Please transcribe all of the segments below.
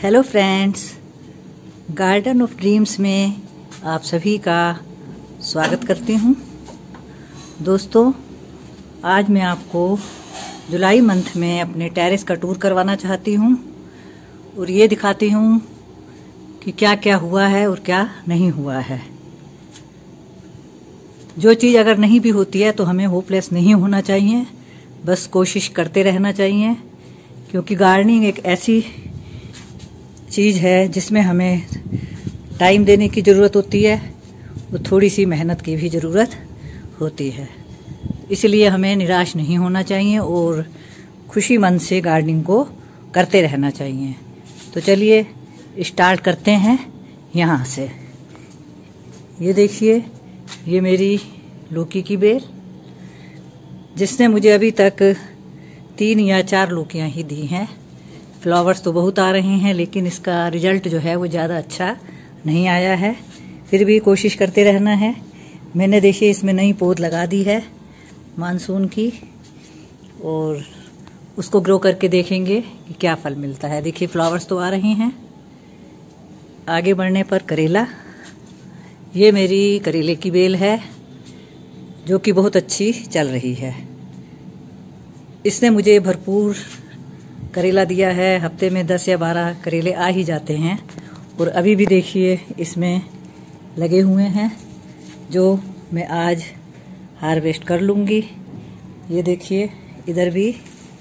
Hello friends, garden of dreams में आप सभी का स्वागत करती हूँ। दोस्तों, आज मैं आपको जुलाई मंथ में अपने टेरेस का टूर करवाना चाहती हूँ और ये दिखाती हूँ कि क्या क्या हुआ है और क्या नहीं हुआ है। जो चीज़ अगर नहीं भी होती है तो हमें होपलेस नहीं होना चाहिए, बस कोशिश करते रहना चाहिए, क्योंकि गार्डनिंग एक ऐसी चीज़ है जिसमें हमें टाइम देने की ज़रूरत होती है और थोड़ी सी मेहनत की भी ज़रूरत होती है। इसलिए हमें निराश नहीं होना चाहिए और खुशी मन से गार्डनिंग को करते रहना चाहिए। तो चलिए स्टार्ट करते हैं यहाँ से। ये देखिए, ये मेरी लौकी की बेल, जिसने मुझे अभी तक 3 या 4 लौकियाँ ही दी हैं। फ्लावर्स तो बहुत आ रहे हैं, लेकिन इसका रिजल्ट जो है वो ज़्यादा अच्छा नहीं आया है। फिर भी कोशिश करते रहना है। मैंने देखिए इसमें नई पौध लगा दी है मानसून की, और उसको ग्रो करके देखेंगे कि क्या फल मिलता है। देखिए फ्लावर्स तो आ रहे हैं। आगे बढ़ने पर करेला, ये मेरी करेले की बेल है जो कि बहुत अच्छी चल रही है। इसने मुझे भरपूर करेला दिया है। हफ्ते में 10 या 12 करेले आ ही जाते हैं, और अभी भी देखिए इसमें लगे हुए हैं जो मैं आज हार्वेस्ट कर लूँगी। ये देखिए इधर भी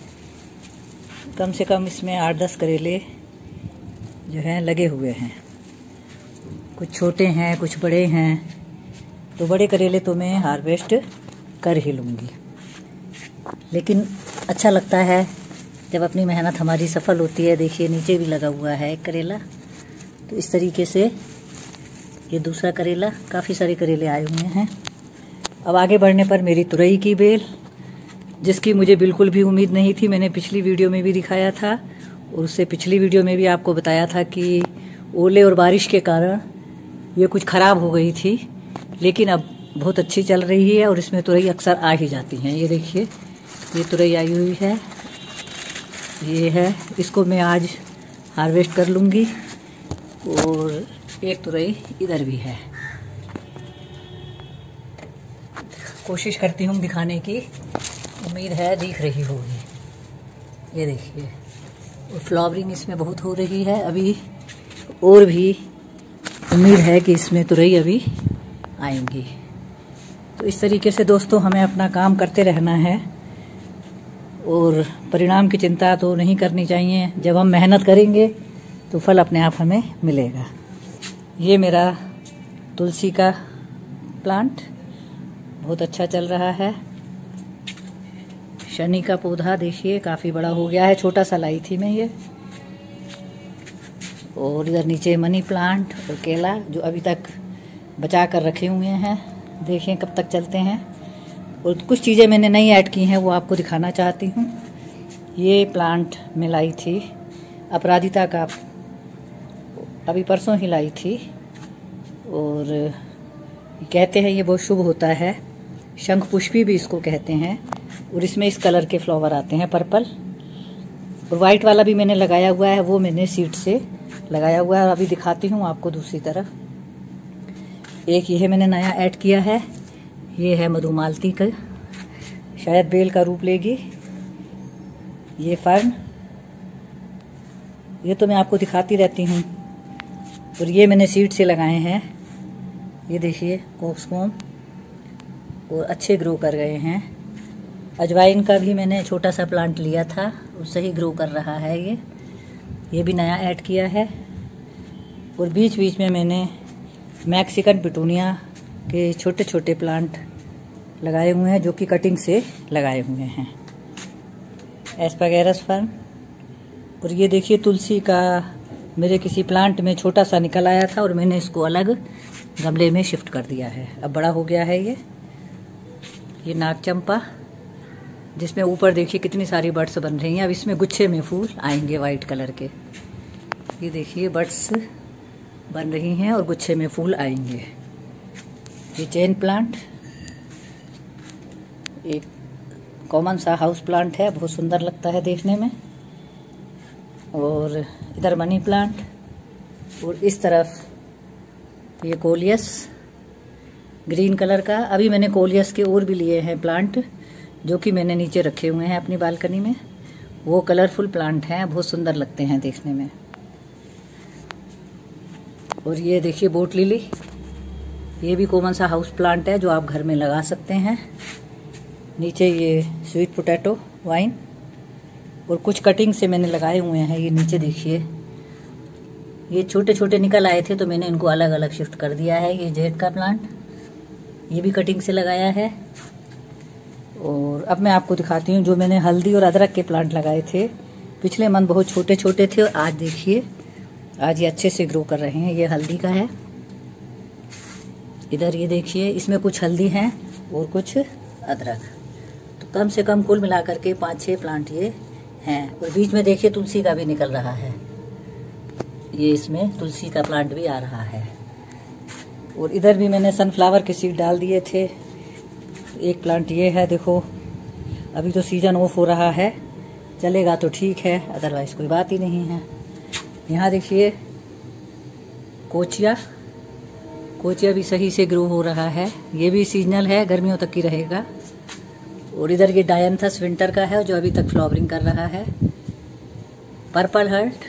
कम से कम इसमें 8-10 करेले जो हैं लगे हुए हैं। कुछ छोटे हैं, कुछ बड़े हैं, तो बड़े करेले तो मैं हार्वेस्ट कर ही लूँगी। लेकिन अच्छा लगता है जब अपनी मेहनत हमारी सफल होती है। देखिए नीचे भी लगा हुआ है एक करेला। तो इस तरीके से ये दूसरा करेला, काफ़ी सारे करेले आए हुए हैं। अब आगे बढ़ने पर मेरी तुरई की बेल, जिसकी मुझे बिल्कुल भी उम्मीद नहीं थी। मैंने पिछली वीडियो में भी दिखाया था और उससे पिछली वीडियो में भी आपको बताया था कि ओले और बारिश के कारण ये कुछ ख़राब हो गई थी, लेकिन अब बहुत अच्छी चल रही है और इसमें तुरई अक्सर आ ही जाती हैं। ये देखिए, ये तुरई आई हुई है, ये है। इसको मैं आज हार्वेस्ट कर लूँगी। और एक तुरई इधर भी है। कोशिश करती हूँ दिखाने की, उम्मीद है दिख रही होगी। ये देखिए, और फ्लावरिंग इसमें बहुत हो रही है अभी, और भी उम्मीद है कि इसमें तुरई अभी आएंगी। तो इस तरीके से दोस्तों हमें अपना काम करते रहना है और परिणाम की चिंता तो नहीं करनी चाहिए। जब हम मेहनत करेंगे तो फल अपने आप हमें मिलेगा। ये मेरा तुलसी का प्लांट बहुत अच्छा चल रहा है। शनि का पौधा देखिए काफ़ी बड़ा हो गया है, छोटा सा लाई थी मैं ये। और इधर नीचे मनी प्लांट और केला जो अभी तक बचा कर रखे हुए हैं। देखें कब तक चलते हैं। और कुछ चीज़ें मैंने नई ऐड की हैं, वो आपको दिखाना चाहती हूँ। ये प्लांट मैं लाई थी अपराजिता का, अभी परसों ही लाई थी, और कहते हैं ये बहुत शुभ होता है। शंख पुष्पी भी इसको कहते हैं। और इसमें इस कलर के फ्लावर आते हैं, पर्पल। और वाइट वाला भी मैंने लगाया हुआ है, वो मैंने सीड से लगाया हुआ है। और अभी दिखाती हूँ आपको दूसरी तरफ। एक यह मैंने नया ऐड किया है, ये है मधुमालती का, शायद बेल का रूप लेगी। ये फर्न, ये तो मैं आपको दिखाती रहती हूँ। और ये मैंने सीड से लगाए हैं। ये देखिए कॉक्सकॉम, और अच्छे ग्रो कर गए हैं। अजवाइन का भी मैंने छोटा सा प्लांट लिया था, उससे ही ग्रो कर रहा है। ये भी नया ऐड किया है। और बीच बीच में मैंने मैक्सिकन पिटूनिया के छोटे छोटे प्लांट लगाए हुए हैं, जो कि कटिंग से लगाए हुए हैं। Asparagus fern. और ये देखिए तुलसी का मेरे किसी प्लांट में छोटा सा निकल आया था, और मैंने इसको अलग गमले में शिफ्ट कर दिया है। अब बड़ा हो गया है ये नाग चंपा, जिसमें ऊपर देखिए कितनी सारी बड्स बन रही हैं। अब इसमें गुच्छे में फूल आएंगे वाइट कलर के। ये देखिए बड्स बन रही हैं और गुच्छे में फूल आएंगे। ये चेन प्लांट एक कॉमन सा हाउस प्लांट है, बहुत सुंदर लगता है देखने में। और इधर मनी प्लांट, और इस तरफ ये कोलियस ग्रीन कलर का। अभी मैंने कोलियस के और भी लिए हैं प्लांट, जो कि मैंने नीचे रखे हुए हैं अपनी बालकनी में। वो कलरफुल प्लांट हैं, बहुत सुंदर लगते हैं देखने में। और ये देखिए बोट लिली, ये भी कॉमन सा हाउस प्लांट है जो आप घर में लगा सकते हैं। नीचे ये स्वीट पोटैटो वाइन, और कुछ कटिंग से मैंने लगाए हुए हैं। ये नीचे देखिए, ये छोटे छोटे निकल आए थे तो मैंने इनको अलग अलग शिफ्ट कर दिया है। ये जेड का प्लांट, ये भी कटिंग से लगाया है। और अब मैं आपको दिखाती हूँ जो मैंने हल्दी और अदरक के प्लांट लगाए थे। पिछले मंथ बहुत छोटे छोटे थे, और आज देखिए आज ये अच्छे से ग्रो कर रहे हैं। ये हल्दी का है, इधर ये देखिए, इसमें कुछ हल्दी है और कुछ अदरक। तो कम से कम कुल मिलाकर के 5-6 प्लांट ये हैं। और बीच में देखिए तुलसी का भी निकल रहा है, ये इसमें तुलसी का प्लांट भी आ रहा है। और इधर भी मैंने सनफ्लावर के सीड डाल दिए थे। एक प्लांट ये है, देखो अभी तो सीजन ऑफ हो रहा है, चलेगा तो ठीक है, अदरवाइज कोई बात ही नहीं है। यहाँ देखिए कोचिया भी सही से ग्रो हो रहा है। ये भी सीजनल है, गर्मियों तक की रहेगा। और इधर ये डायंथस विंटर का है जो अभी तक फ्लावरिंग कर रहा है। पर्पल हर्ट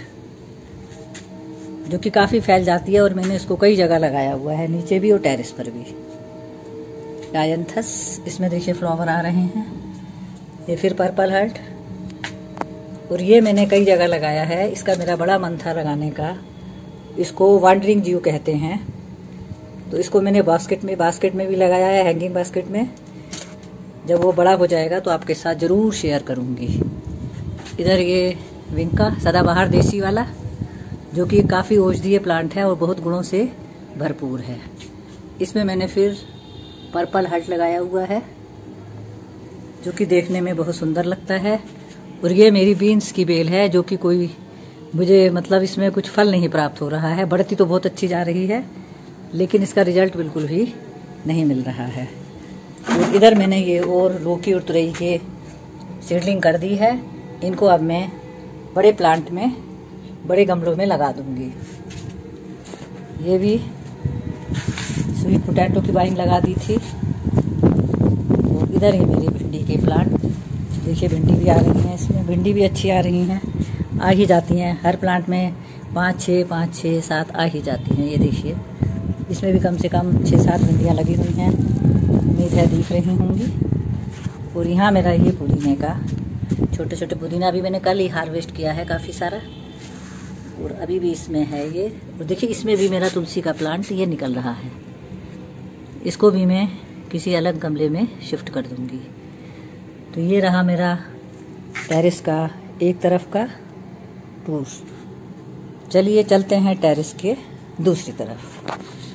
जो कि काफ़ी फैल जाती है, और मैंने इसको कई जगह लगाया हुआ है, नीचे भी और टेरेस पर भी। डायंथस, इसमें देखिए फ्लावर आ रहे हैं। ये फिर पर्पल हर्ट, और ये मैंने कई जगह लगाया है। इसका मेरा बड़ा मन था लगाने का। इसको वांडरिंग जीव कहते हैं। तो इसको मैंने बास्केट में भी लगाया है, हैंगिंग बास्केट में। जब वो बड़ा हो जाएगा तो आपके साथ ज़रूर शेयर करूँगी। इधर ये विंका सदाबहार देसी वाला, जो कि काफ़ी औषधीय प्लांट है और बहुत गुणों से भरपूर है। इसमें मैंने फिर पर्पल हर्ट लगाया हुआ है, जो कि देखने में बहुत सुंदर लगता है। और ये मेरी बीन्स की बेल है, जो कि कोई मुझे मतलब इसमें कुछ फल नहीं प्राप्त हो रहा है। बढ़ती तो बहुत अच्छी जा रही है, लेकिन इसका रिजल्ट बिल्कुल भी नहीं मिल रहा है। और इधर मैंने ये और लौकी और तुरई के सीडलिंग कर दी है। इनको अब मैं बड़े प्लांट में, बड़े गमलों में लगा दूंगी। ये भी स्वीट पोटैटो की वाइन लगा दी थी। और इधर ही मेरी भिंडी के प्लांट, देखिए भिंडी भी आ रही हैं, इसमें भिंडी भी अच्छी आ रही हैं, आ ही जाती हैं। हर प्लांट में 5-6, 7 आ ही जाती हैं। ये देखिए, इसमें भी कम से कम 6-7 भिंडियाँ लगी हुई हैं, उम्मीद है दिख रही होंगी। और यहाँ मेरा ये पुदीने का छोटे छोटे पुदीना भी मैंने कल ही हार्वेस्ट किया है काफ़ी सारा, और अभी भी इसमें है ये। और देखिए इसमें भी मेरा तुलसी का प्लांट ये निकल रहा है। इसको भी मैं किसी अलग गमले में शिफ्ट कर दूंगी। तो ये रहा मेरा टेरेस का एक तरफ का टूर। चलिए चलते हैं टेरेस के दूसरी तरफ।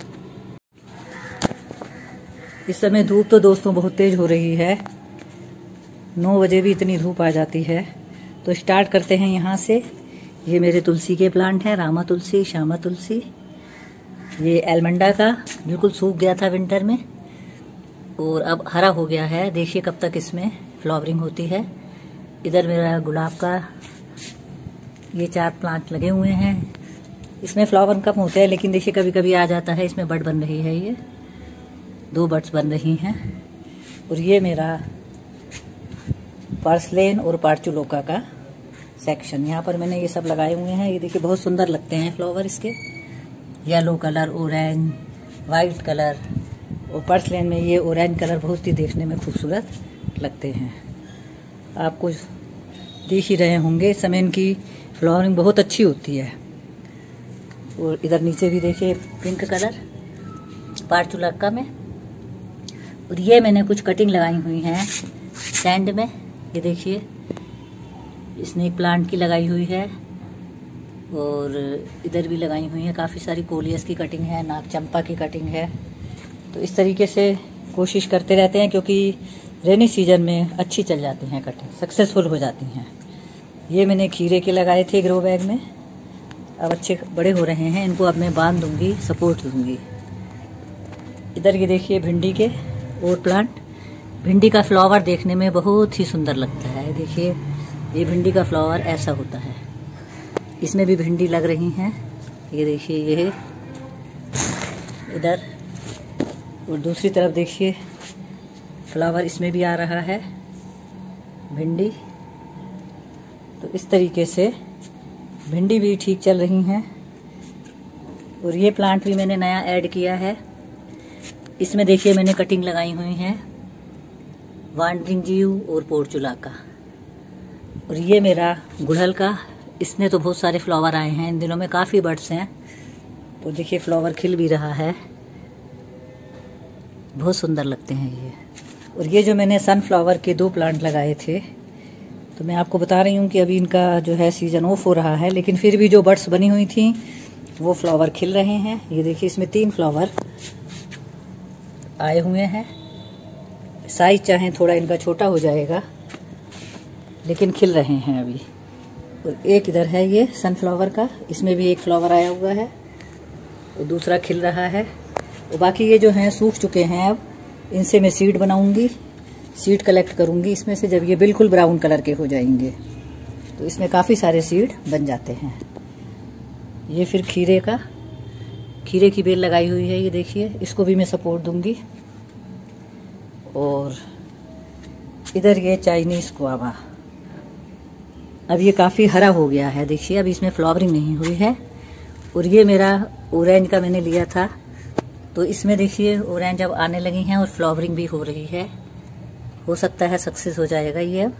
इस समय धूप तो दोस्तों बहुत तेज हो रही है, 9 बजे भी इतनी धूप आ जाती है। तो स्टार्ट करते हैं यहाँ से। ये मेरे तुलसी के प्लांट हैं, रामा तुलसी, श्यामा तुलसी। ये एलमंडा का बिल्कुल सूख गया था विंटर में, और अब हरा हो गया है। देखिए कब तक इसमें फ्लावरिंग होती है। इधर मेरा गुलाब का ये 4 प्लांट लगे हुए हैं। इसमें फ्लावर कम होते हैं, लेकिन देखिए कभी कभी आ जाता है। इसमें बड बन रही है, ये 2 बड्स बन रही हैं। और ये मेरा पर्सलेन और पार्चुलोका का सेक्शन, यहाँ पर मैंने ये सब लगाए हुए हैं। ये देखिए बहुत सुंदर लगते हैं फ्लावर इसके, yellow colour, orange, white colour. और पर्सलेन में ये ऑरेंज कलर बहुत ही देखने में खूबसूरत लगते हैं। आपको देख ही रहे होंगे, इस समय इनकी फ्लावरिंग बहुत अच्छी होती है। और इधर नीचे भी देखिए पिंक कलर पार्चुलाका में। और ये मैंने कुछ कटिंग लगाई हुई हैं स्टैंड में। ये देखिए स्नेक प्लांट की लगाई हुई है, और इधर भी लगाई हुई है काफ़ी सारी। कोलियस की कटिंग है, नाग चंपा की कटिंग है। तो इस तरीके से कोशिश करते रहते हैं, क्योंकि रेनी सीजन में अच्छी चल जाती हैं कटिंग, सक्सेसफुल हो जाती हैं। ये मैंने खीरे के लगाए थे ग्रो बैग में, अब अच्छे बड़े हो रहे हैं। इनको अब मैं बांध दूंगी, सपोर्ट दूंगी। इधर ये देखिए भिंडी के और प्लांट। भिंडी का फ्लावर देखने में बहुत ही सुंदर लगता है। देखिए ये भिंडी का फ्लावर ऐसा होता है। इसमें भी भिंडी लग रही हैं, ये देखिए ये इधर, और दूसरी तरफ देखिए फ्लावर इसमें भी आ रहा है, भिंडी। तो इस तरीके से भिंडी भी ठीक चल रही हैं। और ये प्लांट भी मैंने नया ऐड किया है, इसमें देखिए मैंने कटिंग लगाई हुई है वांडरिंग जीव और पोर्चुला का। और ये मेरा गुड़हल का, इसमें तो बहुत सारे फ्लावर आए हैं, इन दिनों में काफ़ी बर्ड्स हैं। तो देखिए फ्लावर खिल भी रहा है, बहुत सुंदर लगते हैं ये। और ये जो मैंने सनफ्लावर के 2 प्लांट लगाए थे, तो मैं आपको बता रही हूँ कि अभी इनका जो है सीज़न ऑफ हो रहा है, लेकिन फिर भी जो बर्ड्स बनी हुई थी वो फ्लावर खिल रहे हैं। ये देखिए इसमें 3 फ्लावर आए हुए हैं। साइज चाहे थोड़ा इनका छोटा हो जाएगा, लेकिन खिल रहे हैं अभी। और एक इधर है ये सनफ्लावर का, इसमें भी 1 फ्लावर आया हुआ है और दूसरा खिल रहा है। और बाकी ये जो हैं सूख चुके हैं, अब इनसे मैं सीड बनाऊंगी, सीड कलेक्ट करूंगी इसमें से। जब ये बिल्कुल ब्राउन कलर के हो जाएंगे तो इसमें काफ़ी सारे सीड बन जाते हैं। ये फिर खीरे की बेल लगाई हुई है, ये देखिए, इसको भी मैं सपोर्ट दूंगी। और इधर ये चाइनीज़ गुआवा, अब ये काफ़ी हरा हो गया है, देखिए अब इसमें फ्लावरिंग नहीं हुई है। और ये मेरा ऑरेंज का मैंने लिया था, तो इसमें देखिए ऑरेंज अब आने लगी हैं और फ्लावरिंग भी हो रही है, हो सकता है सक्सेस हो जाएगा ये। अब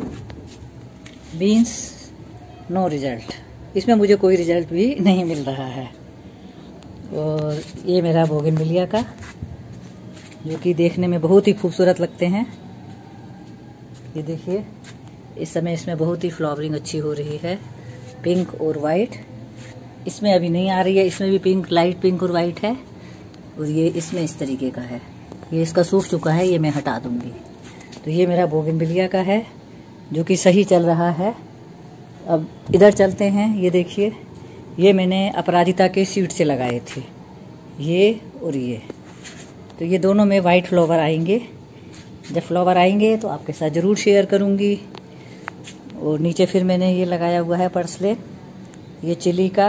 बीन्स नो रिजल्ट, इसमें मुझे कोई रिजल्ट भी नहीं मिल रहा है। और ये मेरा बोगनविलिया का, जो कि देखने में बहुत ही खूबसूरत लगते हैं। ये देखिए इस समय इसमें बहुत ही फ्लावरिंग अच्छी हो रही है, पिंक और वाइट। इसमें अभी नहीं आ रही है, इसमें भी पिंक, लाइट पिंक और वाइट है। और ये इसमें इस तरीके का है, ये इसका सूख चुका है, ये मैं हटा दूंगी। तो ये मेरा बोगनविलिया का है, जो कि सही चल रहा है। अब इधर चलते हैं, ये देखिए ये मैंने अपराजिता के सीड से लगाए थे, ये और ये। तो ये दोनों में वाइट फ्लावर आएंगे, जब फ्लावर आएंगे तो आपके साथ ज़रूर शेयर करूँगी। और नीचे फिर मैंने ये लगाया हुआ है पर्सले, ये चिली का।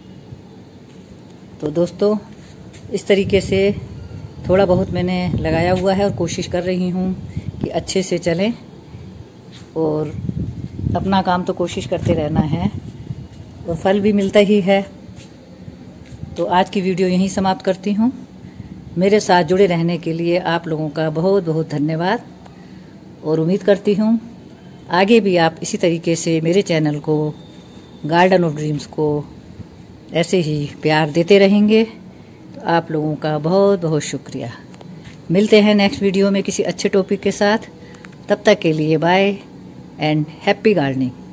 तो दोस्तों इस तरीके से थोड़ा बहुत मैंने लगाया हुआ है और कोशिश कर रही हूँ कि अच्छे से चलें। और अपना काम तो कोशिश करते रहना है, और फल भी मिलता ही है। तो आज की वीडियो यहीं समाप्त करती हूँ। मेरे साथ जुड़े रहने के लिए आप लोगों का बहुत बहुत धन्यवाद। और उम्मीद करती हूँ आगे भी आप इसी तरीके से मेरे चैनल को, गार्डन ऑफ ड्रीम्स को ऐसे ही प्यार देते रहेंगे। तो आप लोगों का बहुत बहुत शुक्रिया। मिलते हैं नेक्स्ट वीडियो में किसी अच्छे टॉपिक के साथ। तब तक के लिए बाय एंड हैप्पी गार्डनिंग।